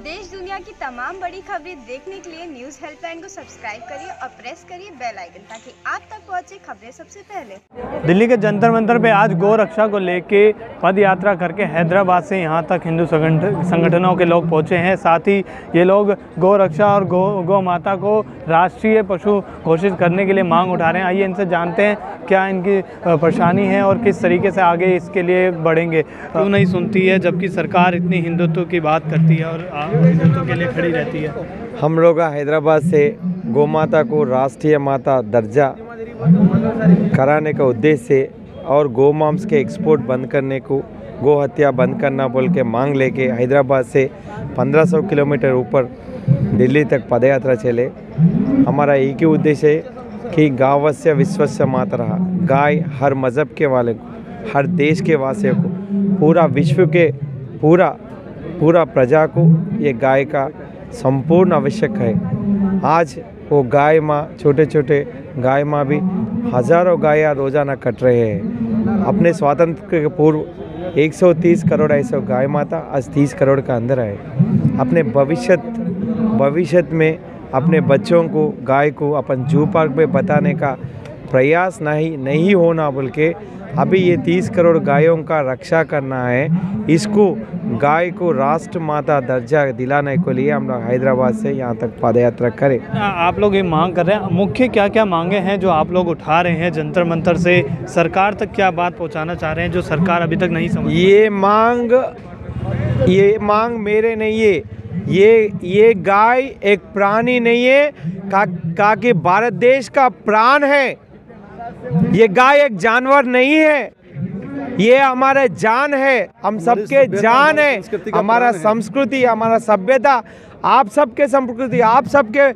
देश दुनिया की तमाम बड़ी खबरें देखने के लिए न्यूज़ हेल्पलाइन को सब्सक्राइब करिए और प्रेस करिए बेल आइकन ताकि आप तक पहुंचे खबरें सबसे पहले। दिल्ली के जंतर मंतर पे आज गौ रक्षा को लेके पद यात्रा करके हैदराबाद से यहाँ तक हिंदू संगठनों के लोग पहुँचे हैं। साथ ही ये लोग गौ रक्षा और गौ माता को राष्ट्रीय पशु घोषित करने के लिए मांग उठा रहे हैं। आइए इनसे जानते हैं क्या इनकी परेशानी है और किस तरीके से आगे इसके लिए बढ़ेंगे। क्यों नहीं सुनती है जबकि सरकार इतनी हिंदुत्व की बात करती है और हिंदुत्व के लिए खड़ी रहती है। हम लोग हैदराबाद से गौ माता को राष्ट्रीय माता दर्जा कराने का उद्देश्य से और गौ मांस के एक्सपोर्ट बंद करने को, गौ हत्या बंद करना बोल के मांग लेके हैदराबाद से 1500 किलोमीटर ऊपर दिल्ली तक पदयात्रा चले। हमारा एक ही उद्देश्य है कि गावस्य विश्वस्य मातरः, गाय हर मज़हब के वाले को, हर देश के वासियों को, पूरा विश्व के पूरा प्रजा को ये गाय का संपूर्ण आवश्यक है। आज वो गाय माँ, छोटे छोटे गाय माँ भी हज़ारों गाय रोज़ाना कट रहे हैं। अपने स्वातंत्र के पूर्व 130 करोड़ ऐसे गाय माता आज 30 करोड़ का अंदर है। अपने भविष्य में अपने बच्चों को गाय को अपन जू पार्क में बताने का प्रयास नहीं होना बोल के अभी ये 30 करोड़ गायों का रक्षा करना है। इसको गाय को राष्ट्र माता दर्जा दिलाने के लिए हम लोग हैदराबाद से यहाँ तक पदयात्रा करें। आप लोग ये मांग कर रहे हैं, मुख्य क्या क्या मांगे हैं जो आप लोग उठा रहे हैं जंतर मंतर से? सरकार तक क्या बात पहुँचाना चाह रहे हैं जो सरकार अभी तक नहीं समझ? ये मांग मेरे नहीं है। ये गाय एक प्राणी नहीं है का कि भारत देश का प्राण है। ये गाय एक जानवर नहीं है, ये हमारे जान है, हम सबके जान है। हमारा संस्कृति, हमारा सभ्यता, आप सबके संस्कृति, आप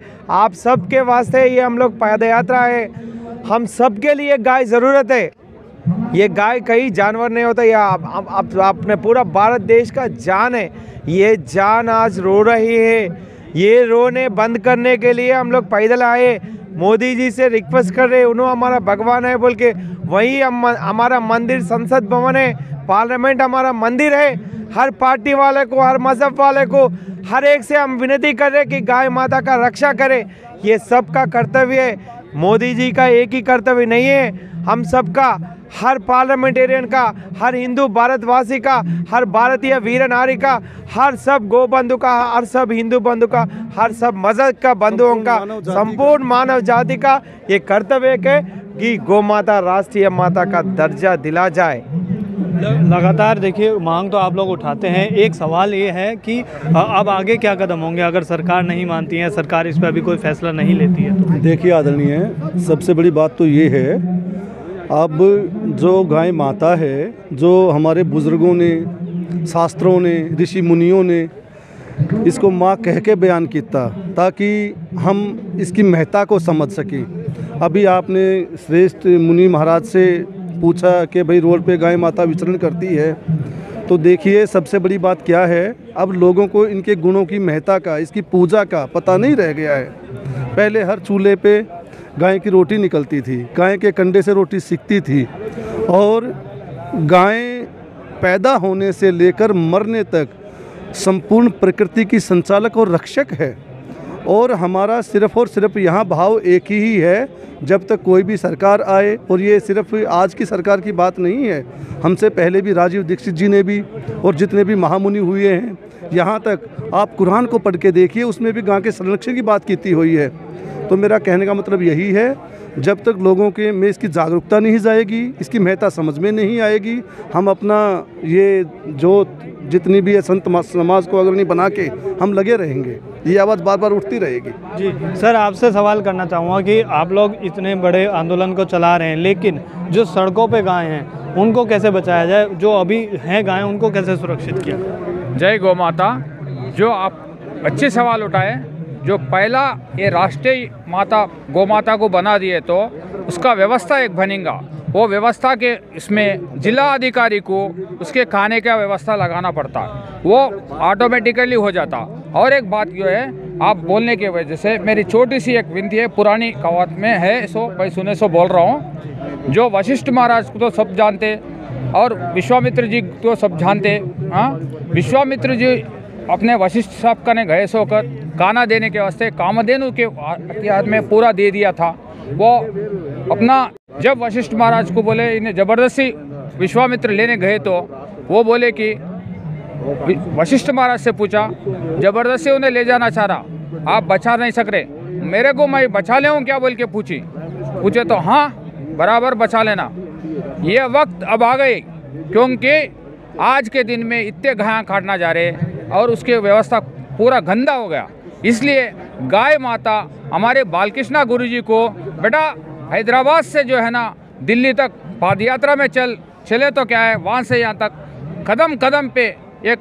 सबके वास्ते ये हम लोग पदयात्रा है। हम सबके लिए गाय ज़रूरत है। ये गाय कहीं जानवर नहीं होता, ये अपने पूरा भारत देश का जान है। ये जान आज रो रही है। ये रोने बंद करने के लिए हम लोग पैदल आए। मोदी जी से रिक्वेस्ट कर रहे, उन्होंने हमारा भगवान है बोल के, वही हमारा मंदिर संसद भवन है, पार्लियामेंट हमारा मंदिर है। हर पार्टी वाले को, हर मजहब वाले को, हर एक से हम विनती कर रहे कि गाय माता का रक्षा करें। ये सबका कर्तव्य है, मोदी जी का एक ही कर्तव्य नहीं है। हम सबका, हर पार्लियामेंटेरियन का, हर हिंदू भारतवासी का, हर भारतीय वीर नारी का, हर सब गौ बंधु का, हर सब हिंदू बंधु का, हर सब मजहब का बंधुओं का, संपूर्ण मानव जाति का ये कर्तव्य है कि गौ माता राष्ट्रीय माता का दर्जा दिला जाए। लगातार देखिए मांग तो आप लोग उठाते हैं। एक सवाल ये है कि अब आगे क्या कदम होंगे अगर सरकार नहीं मानती है, सरकार इस पर अभी कोई फैसला नहीं लेती है तो? देखिए आदरणीय, सबसे बड़ी बात तो ये है, अब जो गाय माता है, जो हमारे बुज़ुर्गों ने, शास्त्रों ने, ऋषि मुनियों ने इसको माँ कह के बयान किया ताकि हम इसकी महत्ता को समझ सकें। अभी आपने श्रेष्ठ मुनि महाराज से पूछा कि भाई रोड पे गाय माता विचरण करती है, तो देखिए सबसे बड़ी बात क्या है, अब लोगों को इनके गुणों की महत्ता का, इसकी पूजा का पता नहीं रह गया है। पहले हर चूल्हे पे गाय की रोटी निकलती थी, गाय के कंडे से रोटी सिकती थी, और गाय पैदा होने से लेकर मरने तक संपूर्ण प्रकृति की संचालक और रक्षक है। और हमारा सिर्फ और सिर्फ यहाँ भाव एक ही है, जब तक कोई भी सरकार आए, और ये सिर्फ आज की सरकार की बात नहीं है, हमसे पहले भी राजीव दीक्षित जी ने भी, और जितने भी महामुनि हुए हैं, यहाँ तक आप कुरान को पढ़ के देखिए, उसमें भी गाय के संरक्षण की बात की हुई है। तो मेरा कहने का मतलब यही है, जब तक लोगों के में इसकी जागरूकता नहीं जाएगी, इसकी महत्ता समझ में नहीं आएगी, हम अपना ये जो जितनी भी है संत समाज को अग्रणी बना के हम लगे रहेंगे, ये आवाज़ बार बार उठती रहेगी। जी सर, आपसे सवाल करना चाहूँगा कि आप लोग इतने बड़े आंदोलन को चला रहे हैं, लेकिन जो सड़कों पे गाय हैं उनको कैसे बचाया जाए? जो अभी हैं गाय उनको कैसे सुरक्षित किया? जय गौ माता। जो आप अच्छे सवाल उठाए, जो पहला ये राष्ट्रीय माता गौ माता को बना दिए तो उसका व्यवस्था एक बनेगा। वो व्यवस्था के इसमें जिला अधिकारी को उसके खाने का व्यवस्था लगाना पड़ता, वो ऑटोमेटिकली हो जाता। और एक बात जो है, आप बोलने की वजह से मेरी छोटी सी एक विनती है, पुरानी कहावत में है, सो मैं सुने सो बोल रहा हूँ। जो वशिष्ठ महाराज को तो सब जानते और विश्वामित्र जी तो सब जानते। हाँ, विश्वामित्र जी अपने वशिष्ठ साहब का ने गए सोकर गाना देने के वास्ते कामधेनु के इतिहास में पूरा दे दिया था। वो अपना जब वशिष्ठ महाराज को बोले इन्हें ज़बरदस्ती विश्वामित्र लेने गए तो वो बोले कि वशिष्ठ महाराज से पूछा, ज़बरदस्ती उन्हें ले जाना चाह रहा, आप बचा नहीं सक रहे, मेरे को मैं बचा ले हूँ क्या बोल के पूछे तो हाँ बराबर बचा लेना। ये वक्त अब आ गई क्योंकि आज के दिन में इतने घाया काटना जा रहे और उसकी व्यवस्था पूरा गंदा हो गया। इसलिए गाय माता हमारे बालकृष्णा गुरुजी को बेटा हैदराबाद से जो है ना दिल्ली तक पाद यात्रा में चले तो क्या है, वहाँ से यहाँ तक कदम कदम पे एक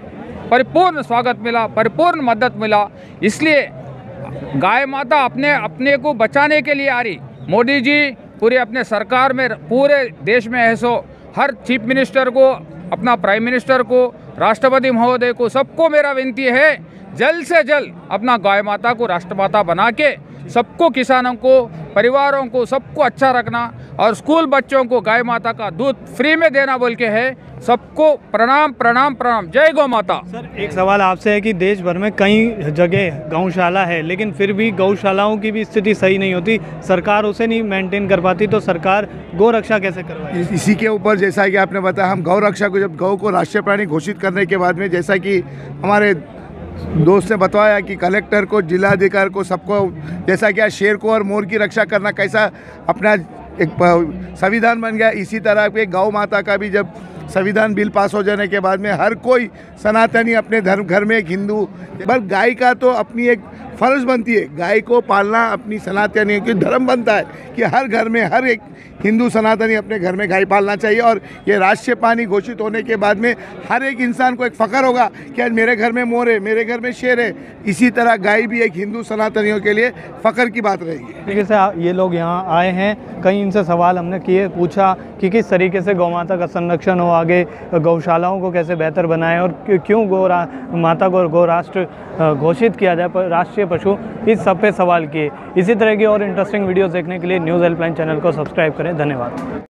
परिपूर्ण स्वागत मिला, परिपूर्ण मदद मिला। इसलिए गाय माता अपने को बचाने के लिए आ रही। मोदी जी पूरे अपने सरकार में पूरे देश में है सो हर चीफ मिनिस्टर को, अपना प्राइम मिनिस्टर को, राष्ट्रपति महोदय को, सबको मेरा विनती है जल्द से जल्द अपना गाय माता को राष्ट्रमाता बना के सबको, किसानों को, परिवारों को, सबको अच्छा रखना और स्कूल बच्चों को गाय माता का दूध फ्री में देना बोल के है। सबको प्रणाम प्रणाम प्रणाम। जय गौ माता। सर एक सवाल आपसे है कि देश भर में कई जगह गौशाला है लेकिन फिर भी गौशालाओं की भी स्थिति सही नहीं होती, सरकार उसे नहीं मेंटेन कर पाती, तो सरकार गौ रक्षा कैसे करवाए? इसी के ऊपर जैसा कि आपने बताया, हम गौ रक्षा को, जब गौ को राष्ट्रीय प्राणी घोषित करने के बाद में, जैसा कि हमारे दोस्त ने बताया कि कलेक्टर को, जिलाधिकारी को, सबको, जैसा कि शेर को और मोर की रक्षा करना कैसा अपना एक संविधान बन गया, इसी तरह पे गौ माता का भी जब संविधान बिल पास हो जाने के बाद में हर कोई सनातनी अपने धर्म घर में, एक हिंदू, पर गाय का तो अपनी एक फर्ज बनती है, गाय को पालना अपनी सनातनी की धर्म बनता है कि हर घर में हर एक हिंदू सनातनी अपने घर में गाय पालना चाहिए। और ये राष्ट्रीय प्राणी घोषित होने के बाद में हर एक इंसान को एक फ़ख्र होगा कि आज मेरे घर में मोर है, मेरे घर में शेर है। इसी तरह गाय भी एक हिंदू सनातनियों के लिए फ़ख्र की बात रहेगी। तरीके से ये लोग यहाँ आए हैं, कई इनसे सवाल हमने किए, पूछा कि किस तरीके से गौ माता का संरक्षण हो, आगे गौशालाओं को कैसे बेहतर बनाएं और क्यों माता को गौ राष्ट्र घोषित किया जाए, राष्ट्रीय पशु, इस सब पे सवाल किए। इसी तरह की और इंटरेस्टिंग वीडियोस देखने के लिए न्यूज़ हेल्पलाइन चैनल को सब्सक्राइब करें। धन्यवाद।